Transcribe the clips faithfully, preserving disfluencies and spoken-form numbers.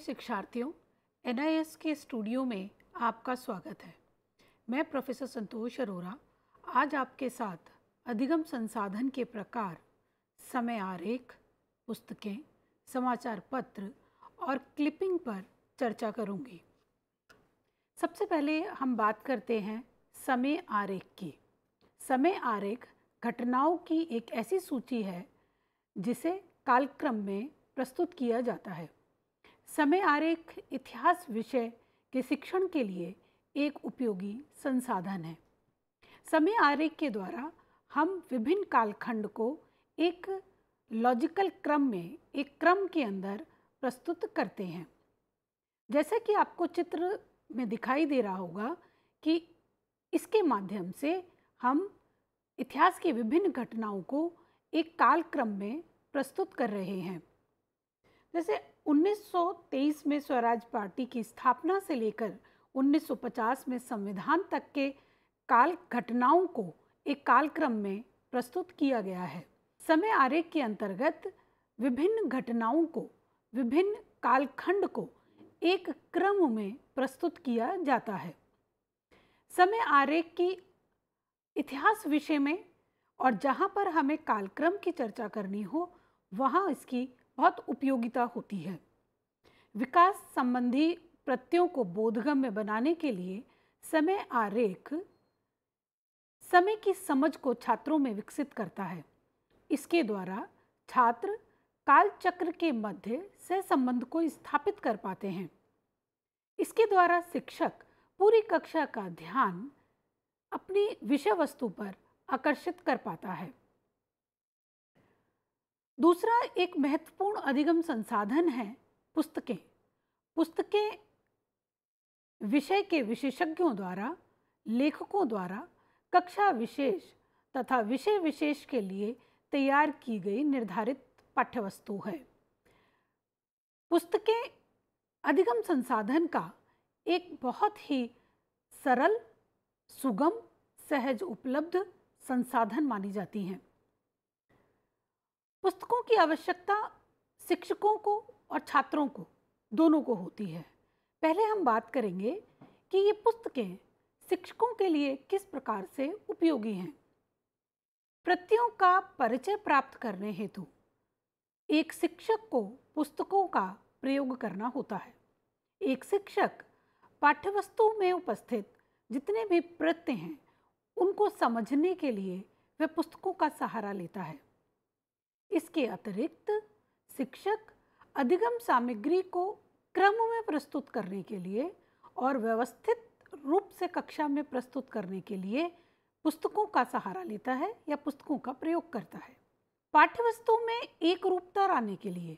शिक्षार्थियों, N I S के studio में आपका स्वागत है। मैं प्रोफेसर संतोष अरोरा आज आपके साथ अधिगम संसाधन के प्रकार, समय आरेख, पुस्तकें, समाचार पत्र और क्लिपिंग पर चर्चा करूंगी। सबसे पहले हम बात करते हैं समय आरेख की। समय आरेख घटनाओं की एक ऐसी सूची है जिसे कालक्रम में प्रस्तुत किया जाता है। समय आरेख इतिहास विषय के शिक्षण के लिए एक उपयोगी संसाधन है। समय आरेख के द्वारा हम विभिन्न कालखंड को एक लॉजिकल क्रम में, एक क्रम के अंदर प्रस्तुत करते हैं। जैसे कि आपको चित्र में दिखाई दे रहा होगा कि इसके माध्यम से हम इतिहास की विभिन्न घटनाओं को एक कालक्रम में प्रस्तुत कर रहे हैं। जैसे उन्नीस सौ तेईस में स्वराज पार्टी की स्थापना से लेकर उन्नीस सौ पचास में संविधान तक के काल घटनाओं को एक कालक्रम में प्रस्तुत किया गया है। समय आरेख के अंतर्गत विभिन्न घटनाओं को, विभिन्न कालखंड को एक क्रम में प्रस्तुत किया जाता है। समय आरेख की इतिहास विषय में और जहाँ पर हमें कालक्रम की चर्चा करनी हो वहाँ इसकी बहुत उपयोगिता होती है। विकास संबंधी प्रत्ययों को बोधगम्य बनाने के लिए समय आरेख समय की समझ को छात्रों में विकसित करता है। इसके द्वारा छात्र काल चक्र के मध्य सहसंबंध को स्थापित कर पाते हैं। इसके द्वारा शिक्षक पूरी कक्षा का ध्यान अपनी विषय वस्तु पर आकर्षित कर पाता है। दूसरा एक महत्वपूर्ण अधिगम संसाधन है पुस्तकें। पुस्तकें विषय के विशेषज्ञों द्वारा, लेखकों द्वारा कक्षा विशेष तथा विषय विशेष के लिए तैयार की गई निर्धारित पाठ्यवस्तु है। पुस्तकें अधिगम संसाधन का एक बहुत ही सरल, सुगम, सहज उपलब्ध संसाधन मानी जाती हैं। पुस्तकों की आवश्यकता शिक्षकों को और छात्रों को, दोनों को होती है। पहले हम बात करेंगे कि ये पुस्तकें शिक्षकों के लिए किस प्रकार से उपयोगी हैं। प्रत्ययों का परिचय प्राप्त करने हेतु एक शिक्षक को पुस्तकों का प्रयोग करना होता है। एक शिक्षक पाठ्यवस्तु में उपस्थित जितने भी प्रत्यय हैं उनको समझने के लिए वह पुस्तकों का सहारा लेता है। इसके अतिरिक्त शिक्षक अधिगम सामग्री को क्रम में प्रस्तुत करने के लिए और व्यवस्थित रूप से कक्षा में प्रस्तुत करने के लिए पुस्तकों का सहारा लेता है या पुस्तकों का प्रयोग करता है। पाठ्यवस्तु में एक रूपता लाने के लिए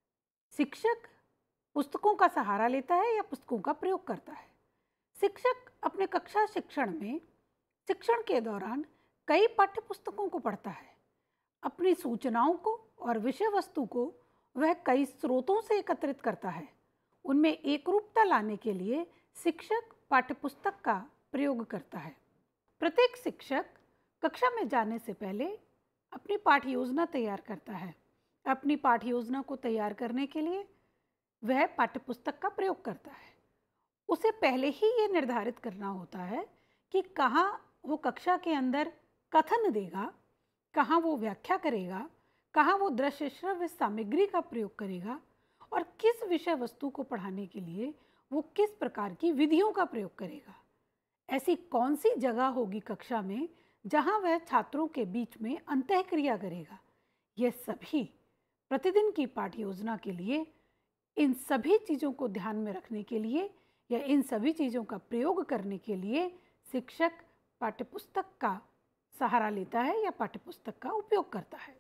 शिक्षक पुस्तकों का सहारा लेता है या पुस्तकों का प्रयोग करता है। शिक्षक अपने कक्षा शिक्षण में शिक्षण के दौरान कई पाठ्य पुस्तकों को पढ़ता है। अपनी सूचनाओं को और विषय वस्तु को वह कई स्रोतों से एकत्रित करता है। उनमें एक रूपता लाने के लिए शिक्षक पाठ्यपुस्तक का प्रयोग करता है। प्रत्येक शिक्षक कक्षा में जाने से पहले अपनी पाठ्य योजना तैयार करता है। अपनी पाठ्य योजना को तैयार करने के लिए वह पाठ्यपुस्तक का प्रयोग करता है। उसे पहले ही ये निर्धारित करना होता है कि कहाँ वो कक्षा के अंदर कथन देगा, कहाँ वो व्याख्या करेगा, कहाँ वो दृश्य श्रव्य सामग्री का प्रयोग करेगा और किस विषय वस्तु को पढ़ाने के लिए वो किस प्रकार की विधियों का प्रयोग करेगा। ऐसी कौन सी जगह होगी कक्षा में जहाँ वह छात्रों के बीच में अंतःक्रिया करेगा। यह सभी प्रतिदिन की पाठ्य योजना के लिए इन सभी चीज़ों को ध्यान में रखने के लिए या इन सभी चीज़ों का प्रयोग करने के लिए शिक्षक पाठ्यपुस्तक का सहारा लेता है या पाठ्यपुस्तक का उपयोग करता है।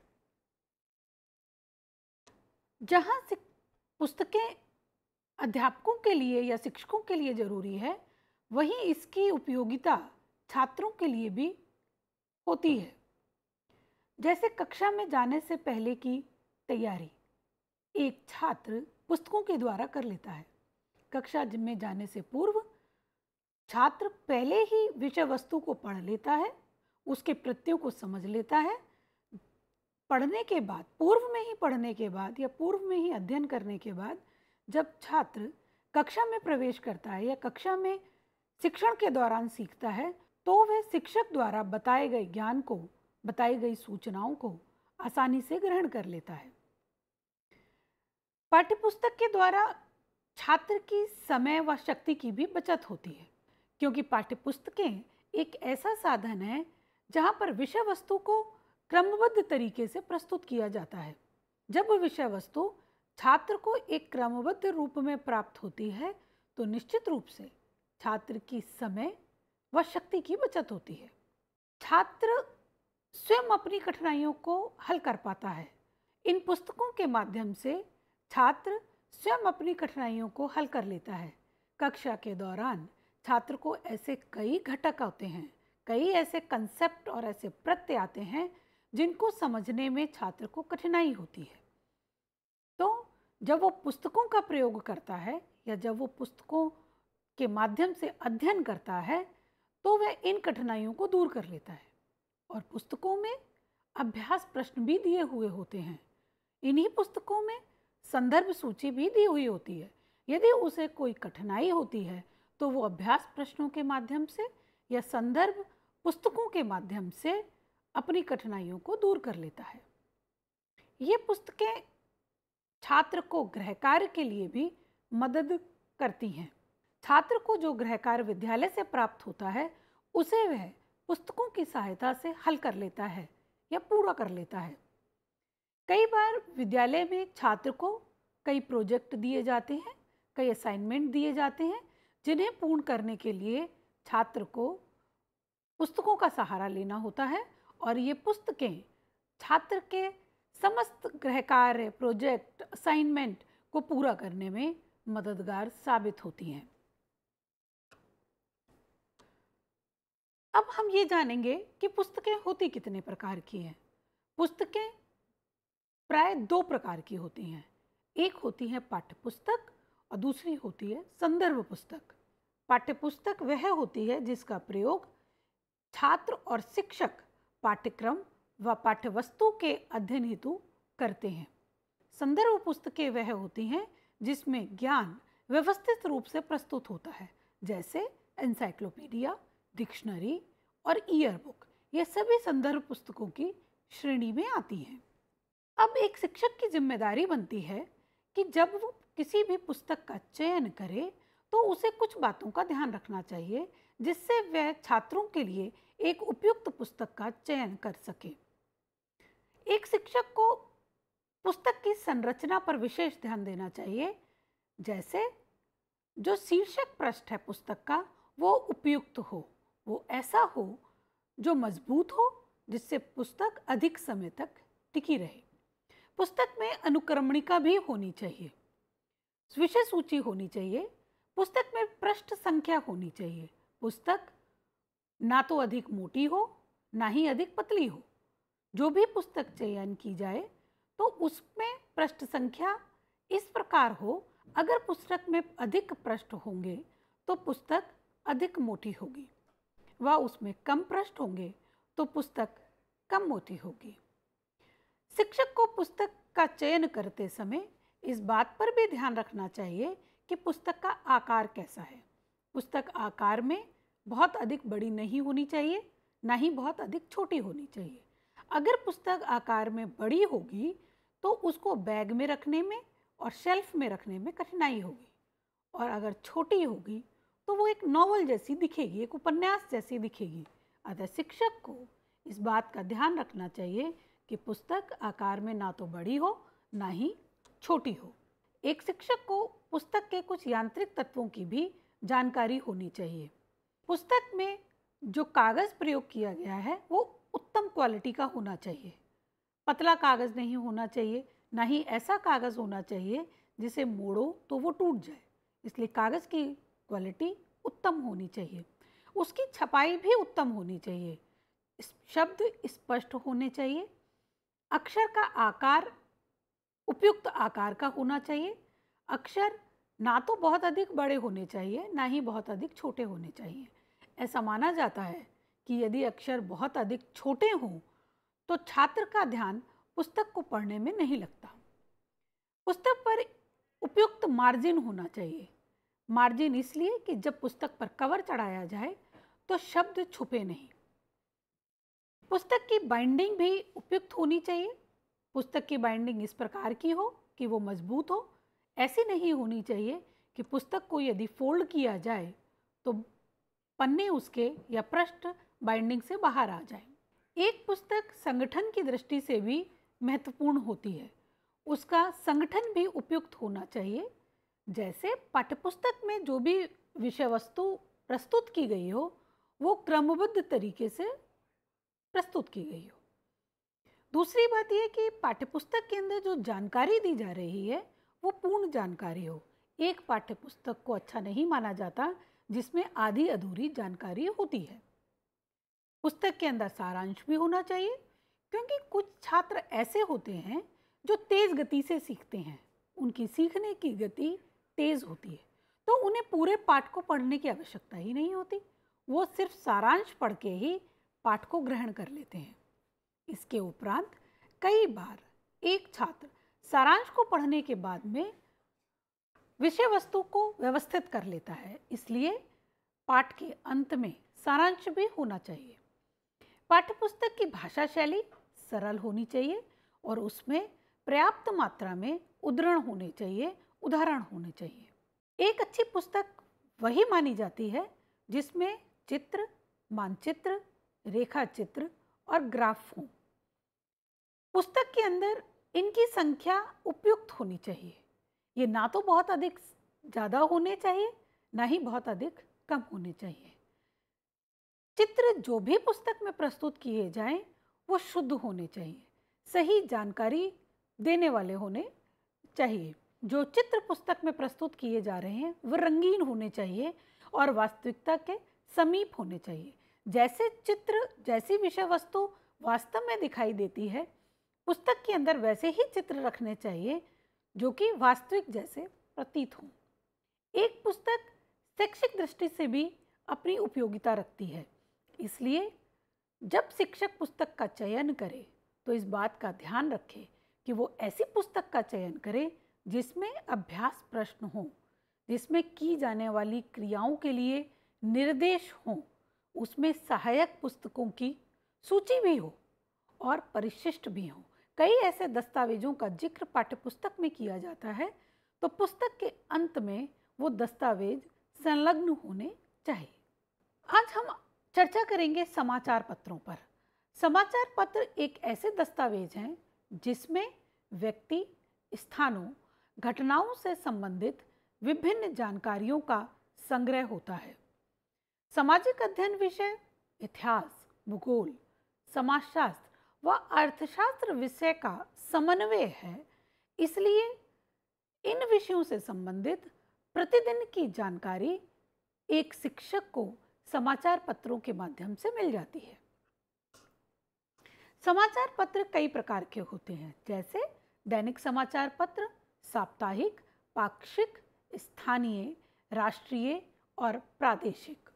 जहाँ पुस्तकें अध्यापकों के लिए या शिक्षकों के लिए जरूरी है, वहीं इसकी उपयोगिता छात्रों के लिए भी होती है। जैसे कक्षा में जाने से पहले की तैयारी एक छात्र पुस्तकों के द्वारा कर लेता है। कक्षा में जाने से पूर्व छात्र पहले ही विषय वस्तु को पढ़ लेता है, उसके प्रत्ययों को समझ लेता है। पढ़ने के बाद, पूर्व में ही पढ़ने के बाद या पूर्व में ही अध्ययन करने के बाद जब छात्र कक्षा में प्रवेश करता है या कक्षा में शिक्षण के दौरान सीखता है तो वह शिक्षक द्वारा बताए गए ज्ञान को, बताई गई सूचनाओं को आसानी से ग्रहण कर लेता है। पाठ्यपुस्तक के द्वारा छात्र की समय व शक्ति की भी बचत होती है, क्योंकि पाठ्यपुस्तकें एक ऐसा साधन है जहां पर विषय वस्तु को क्रमबद्ध तरीके से प्रस्तुत किया जाता है। जब विषय वस्तु छात्र को एक क्रमबद्ध रूप में प्राप्त होती है तो निश्चित रूप से छात्र की समय व शक्ति की बचत होती है। छात्र स्वयं अपनी कठिनाइयों को हल कर पाता है। इन पुस्तकों के माध्यम से छात्र स्वयं अपनी कठिनाइयों को हल कर लेता है। कक्षा के दौरान छात्र को ऐसे कई घटक होते हैं, कई ऐसे कंसेप्ट और ऐसे प्रत्यय आते हैं जिनको समझने में छात्र को कठिनाई होती है। तो जब वो पुस्तकों का प्रयोग करता है या जब वो पुस्तकों के माध्यम से अध्ययन करता है तो वह इन कठिनाइयों को दूर कर लेता है। और पुस्तकों में अभ्यास प्रश्न भी दिए हुए होते हैं। इन्हीं पुस्तकों में संदर्भ सूची भी दी हुई होती है। यदि उसे कोई कठिनाई होती है तो वो अभ्यास प्रश्नों के माध्यम से या संदर्भ पुस्तकों के माध्यम से अपनी कठिनाइयों को दूर कर लेता है। ये पुस्तकें छात्र को गृह कार्य के लिए भी मदद करती हैं। छात्र को जो गृह कार्य विद्यालय से प्राप्त होता है उसे वह पुस्तकों की सहायता से हल कर लेता है या पूरा कर लेता है। कई बार विद्यालय में छात्र को कई प्रोजेक्ट दिए जाते हैं, कई असाइनमेंट दिए जाते हैं जिन्हें पूर्ण करने के लिए छात्र को पुस्तकों का सहारा लेना होता है। और ये पुस्तकें छात्र के समस्त गृह कार्य, प्रोजेक्ट, असाइनमेंट को पूरा करने में मददगार साबित होती हैं। अब हम ये जानेंगे कि पुस्तकें होती कितने प्रकार की हैं। पुस्तकें प्राय दो प्रकार की होती हैं। एक होती है पाठ्य पुस्तक और दूसरी होती है संदर्भ पुस्तक। पाठ्य पुस्तक वह होती है जिसका प्रयोग छात्र और शिक्षक पाठ्यक्रम व पाठ्यवस्तु के अध्ययन हेतु करते हैं। संदर्भ पुस्तकें वह होती हैं जिसमें ज्ञान व्यवस्थित रूप से प्रस्तुत होता है, जैसे एनसाइक्लोपीडिया, डिक्शनरी और ईयर बुक। ये सभी संदर्भ पुस्तकों की श्रेणी में आती हैं। अब एक शिक्षक की जिम्मेदारी बनती है कि जब वो किसी भी पुस्तक का चयन करे तो उसे कुछ बातों का ध्यान रखना चाहिए जिससे वह छात्रों के लिए एक उपयुक्त पुस्तक का चयन कर सके। एक शिक्षक को पुस्तक की संरचना पर विशेष ध्यान देना चाहिए, जैसे जो शीर्षक पृष्ठ है पुस्तक का वो उपयुक्त हो, वो ऐसा हो जो मजबूत हो जिससे पुस्तक अधिक समय तक टिकी रहे। पुस्तक में अनुक्रमणिका भी होनी चाहिए, विषय सूची होनी चाहिए, पुस्तक में पृष्ठ संख्या होनी चाहिए। पुस्तक ना तो अधिक मोटी हो ना ही अधिक पतली हो। जो भी पुस्तक चयन की जाए तो उसमें पृष्ठ संख्या इस प्रकार हो, अगर पुस्तक में अधिक पृष्ठ होंगे तो पुस्तक अधिक मोटी होगी व उसमें कम पृष्ठ होंगे तो पुस्तक कम मोटी होगी। शिक्षक को पुस्तक का चयन करते समय इस बात पर भी ध्यान रखना चाहिए कि पुस्तक का आकार कैसा है। पुस्तक आकार में बहुत अधिक बड़ी नहीं होनी चाहिए, ना ही बहुत अधिक छोटी होनी चाहिए। अगर पुस्तक आकार में बड़ी होगी तो उसको बैग में रखने में और शेल्फ में रखने में कठिनाई होगी, और अगर छोटी होगी तो वो एक नॉवल जैसी दिखेगी, एक उपन्यास जैसी दिखेगी। अतः शिक्षक को इस बात का ध्यान रखना चाहिए कि पुस्तक आकार में ना तो बड़ी हो ना ही छोटी हो। एक शिक्षक को पुस्तक के कुछ यांत्रिक तत्वों की भी जानकारी होनी चाहिए। पुस्तक में जो कागज़ प्रयोग किया गया है वो उत्तम क्वालिटी का होना चाहिए। पतला कागज़ नहीं होना चाहिए, ना ही ऐसा कागज़ होना चाहिए जिसे मोड़ो तो वो टूट जाए। इसलिए कागज़ की क्वालिटी उत्तम होनी चाहिए। उसकी छपाई भी उत्तम होनी चाहिए। शब्द स्पष्ट होने चाहिए। अक्षर का आकार उपयुक्त आकार का होना चाहिए। अक्षर ना तो बहुत अधिक बड़े होने चाहिए ना ही बहुत अधिक छोटे होने चाहिए। ऐसा माना जाता है कि यदि अक्षर बहुत अधिक छोटे हों तो छात्र का ध्यान पुस्तक को पढ़ने में नहीं लगता। पुस्तक पर उपयुक्त मार्जिन होना चाहिए। मार्जिन इसलिए कि जब पुस्तक पर कवर चढ़ाया जाए तो शब्द छुपे नहीं। पुस्तक की बाइंडिंग भी उपयुक्त होनी चाहिए। पुस्तक की बाइंडिंग इस प्रकार की हो कि वो मजबूत हो। ऐसी नहीं होनी चाहिए कि पुस्तक को यदि फोल्ड किया जाए तो पन्ने उसके या पृष्ठ बाइंडिंग से बाहर आ जाए। एक पुस्तक संगठन की दृष्टि से भी महत्वपूर्ण होती है। उसका संगठन भी उपयुक्त होना चाहिए। जैसे पाठ्यपुस्तक में जो भी विषय वस्तु प्रस्तुत की गई हो वो क्रमबद्ध तरीके से प्रस्तुत की गई हो। दूसरी बात यह कि पाठ्यपुस्तक के अंदर जो जानकारी दी जा रही है वो पूर्ण जानकारी हो। एक पाठ्यपुस्तक को अच्छा नहीं माना जाता जिसमें आधी अधूरी जानकारी होती है। पुस्तक के अंदर सारांश भी होना चाहिए, क्योंकि कुछ छात्र ऐसे होते हैं जो तेज गति से सीखते हैं। उनकी सीखने की गति तेज होती है, तो उन्हें पूरे पाठ को पढ़ने की आवश्यकता ही नहीं होती। वो सिर्फ सारांश पढ़ के ही पाठ को ग्रहण कर लेते हैं। इसके उपरांत कई बार एक छात्र सारांश को पढ़ने के बाद में विषय वस्तु को व्यवस्थित कर लेता है, इसलिए पाठ के अंत में सारांश भी होना चाहिए। पाठ्यपुस्तक की भाषा शैली सरल होनी चाहिए और उसमें पर्याप्त मात्रा में उद्धरण होने चाहिए, उदाहरण होने चाहिए। एक अच्छी पुस्तक वही मानी जाती है जिसमें चित्र, मानचित्र, रेखा चित्र और ग्राफ हों। पुस्तक के अंदर इनकी संख्या उपयुक्त होनी चाहिए। ये ना तो बहुत अधिक ज़्यादा होने चाहिए, ना ही बहुत अधिक कम होने चाहिए। चित्र जो भी पुस्तक में प्रस्तुत किए जाएं वो शुद्ध होने चाहिए, सही जानकारी देने वाले होने चाहिए। जो चित्र पुस्तक में प्रस्तुत किए जा रहे हैं वो रंगीन होने चाहिए और वास्तविकता के समीप होने चाहिए। जैसे चित्र, जैसी विषय वस्तु वास्तव में दिखाई देती है, पुस्तक के अंदर वैसे ही चित्र रखने चाहिए जो कि वास्तविक जैसे प्रतीत हों। एक पुस्तक शैक्षिक दृष्टि से भी अपनी उपयोगिता रखती है, इसलिए जब शिक्षक पुस्तक का चयन करे तो इस बात का ध्यान रखे कि वो ऐसी पुस्तक का चयन करे जिसमें अभ्यास प्रश्न हो, जिसमें की जाने वाली क्रियाओं के लिए निर्देश हों, उसमें सहायक पुस्तकों की सूची भी हो और परिशिष्ट भी हो। कई ऐसे दस्तावेजों का जिक्र पाठ्यपुस्तक में किया जाता है, तो पुस्तक के अंत में वो दस्तावेज संलग्न होने चाहिए। आज हम चर्चा करेंगे समाचार पत्रों पर। समाचार पत्र एक ऐसे दस्तावेज हैं जिसमें व्यक्ति, स्थानों, घटनाओं से संबंधित विभिन्न जानकारियों का संग्रह होता है। सामाजिक अध्ययन विषय इतिहास, भूगोल, समाजशास्त्र व अर्थशास्त्र विषय का समन्वय है, इसलिए इन विषयों से संबंधित प्रतिदिन की जानकारी एक शिक्षक को समाचार पत्रों के माध्यम से मिल जाती है। समाचार पत्र कई प्रकार के होते हैं, जैसे दैनिक समाचार पत्र, साप्ताहिक, पाक्षिक, स्थानीय, राष्ट्रीय और प्रादेशिक।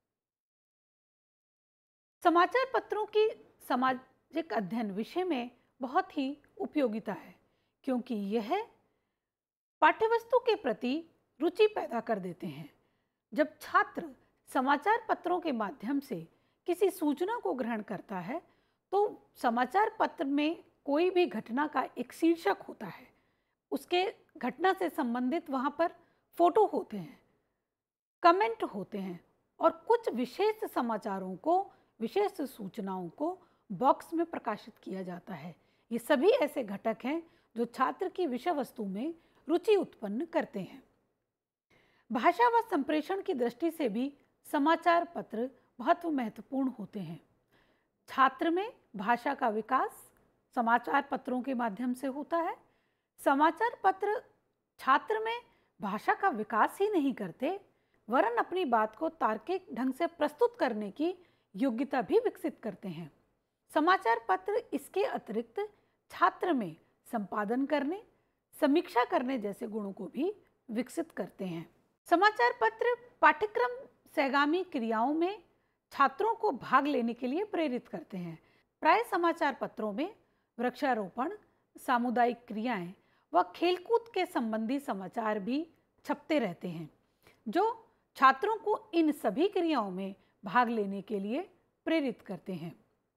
समाचार पत्रों की सामाजिक अध्ययन विषय में बहुत ही उपयोगिता है, क्योंकि यह पाठ्यवस्तु के प्रति रुचि पैदा कर देते हैं। जब छात्र समाचार पत्रों के माध्यम से किसी सूचना को ग्रहण करता है तो समाचार पत्र में कोई भी घटना का एक शीर्षक होता है, उसके घटना से संबंधित वहाँ पर फोटो होते हैं, कमेंट होते हैं और कुछ विशेष समाचारों को, विशेष सूचनाओं को बॉक्स में प्रकाशित किया जाता है। ये सभी ऐसे घटक हैं जो छात्र की विषय वस्तु में रुचि उत्पन्न करते हैं। भाषा व संप्रेषण की दृष्टि से भी समाचार पत्र बहुत महत्वपूर्ण होते हैं। छात्र में भाषा का विकास समाचार पत्रों के माध्यम से होता है। समाचार पत्र छात्र में भाषा का विकास ही नहीं करते, वरन अपनी बात को तार्किक ढंग से प्रस्तुत करने की योग्यता भी विकसित करते हैं। समाचार पत्र इसके अतिरिक्त छात्र में संपादन करने, समीक्षा करने जैसे गुणों को भी विकसित करते हैं। समाचार पत्र पाठ्यक्रम सहगामी क्रियाओं में छात्रों को भाग लेने के लिए प्रेरित करते हैं। प्राय समाचार पत्रों में वृक्षारोपण, सामुदायिक क्रियाएं व खेलकूद के संबंधी समाचार भी छपते रहते हैं, जो छात्रों को इन सभी क्रियाओं में भाग लेने के लिए प्रेरित करते हैं।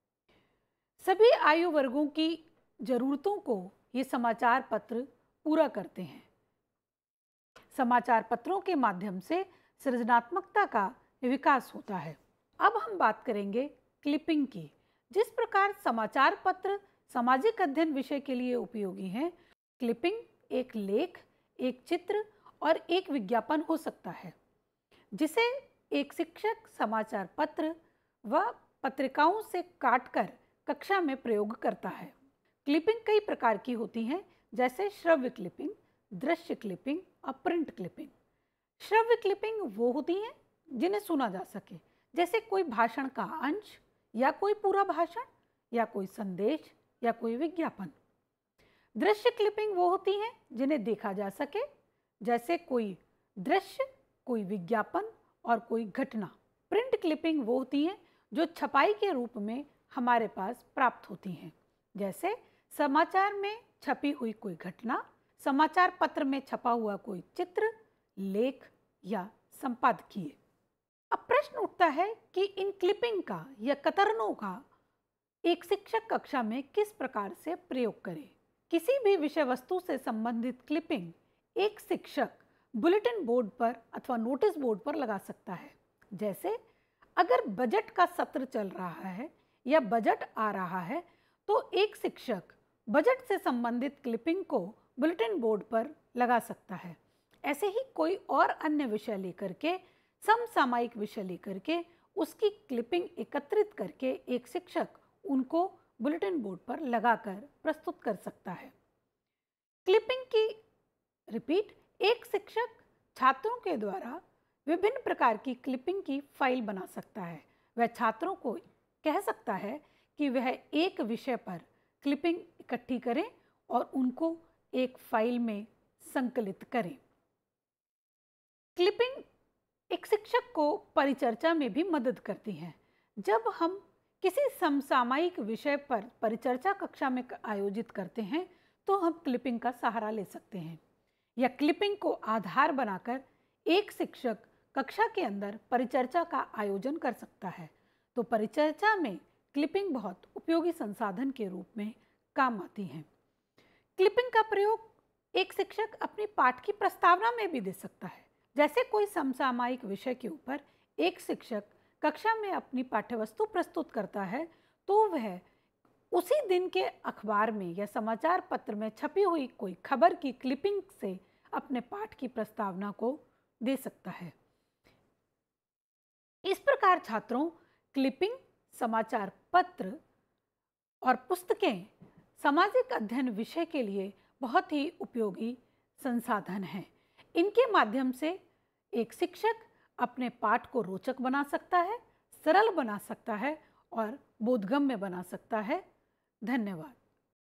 सभी आयु वर्गों की जरूरतों को ये समाचार पत्र पूरा करते हैं। समाचार पत्रों के माध्यम से सृजनात्मकता का विकास होता है। अब हम बात करेंगे क्लिपिंग की। जिस प्रकार समाचार पत्र सामाजिक अध्ययन विषय के लिए उपयोगी हैं, क्लिपिंग एक लेख, एक चित्र और एक विज्ञापन हो सकता है, जिसे एक शिक्षक समाचार पत्र व पत्रिकाओं से काटकर कक्षा में प्रयोग करता है। क्लिपिंग कई प्रकार की होती हैं, जैसे श्रव्य क्लिपिंग, दृश्य क्लिपिंग और प्रिंट क्लिपिंग। श्रव्य क्लिपिंग वो होती हैं जिन्हें सुना जा सके, जैसे कोई भाषण का अंश या कोई पूरा भाषण या कोई संदेश या कोई विज्ञापन। दृश्य क्लिपिंग वो होती हैं जिन्हें देखा जा सके, जैसे कोई दृश्य, कोई विज्ञापन और कोई घटना। प्रिंट क्लिपिंग वो होती हैं जो छपाई के रूप में हमारे पास प्राप्त होती हैं, जैसे समाचार में छपी हुई कोई घटना, समाचार पत्र में छपा हुआ कोई चित्र, लेख या संपादकीय। अब प्रश्न उठता है कि इन क्लिपिंग का या कतरनों का एक शिक्षक कक्षा में किस प्रकार से प्रयोग करें। किसी भी विषय वस्तु से संबंधित क्लिपिंग एक शिक्षक बुलेटिन बोर्ड पर अथवा नोटिस बोर्ड पर लगा सकता है। जैसे अगर बजट का सत्र चल रहा है या बजट आ रहा है, तो एक शिक्षक बजट से संबंधित क्लिपिंग को बुलेटिन बोर्ड पर लगा सकता है। ऐसे ही कोई और अन्य विषय लेकर के, समसामयिक विषय लेकर के उसकी क्लिपिंग एकत्रित करके एक शिक्षक उनको बुलेटिन बोर्ड पर लगाकर प्रस्तुत कर सकता है। क्लिपिंग की रिपीट, एक शिक्षक छात्रों के द्वारा विभिन्न प्रकार की क्लिपिंग की फाइल बना सकता है। वह छात्रों को कह सकता है कि वह एक विषय पर क्लिपिंग इकट्ठी करें और उनको एक फाइल में संकलित करें। क्लिपिंग एक शिक्षक को परिचर्चा में भी मदद करती है। जब हम किसी समसामयिक विषय पर परिचर्चा कक्षा में आयोजित करते हैं, तो हम क्लिपिंग का सहारा ले सकते हैं, या क्लिपिंग को आधार बनाकर एक शिक्षक कक्षा के अंदर परिचर्चा का आयोजन कर सकता है। तो परिचर्चा में क्लिपिंग बहुत उपयोगी संसाधन के रूप में काम आती है। क्लिपिंग का प्रयोग एक शिक्षक अपनी पाठ की प्रस्तावना में भी दे सकता है। जैसे कोई समसामयिक विषय के ऊपर एक शिक्षक कक्षा में अपनी पाठ्यवस्तु प्रस्तुत करता है, तो वह उसी दिन के अखबार में या समाचार पत्र में छपी हुई कोई खबर की क्लिपिंग से अपने पाठ की प्रस्तावना को दे सकता है। इस प्रकार छात्रों, क्लिपिंग, समाचार पत्र और पुस्तकें सामाजिक अध्ययन विषय के लिए बहुत ही उपयोगी संसाधन हैं। इनके माध्यम से एक शिक्षक अपने पाठ को रोचक बना सकता है, सरल बना सकता है और बोधगम्य बना सकता है। धन्यवाद।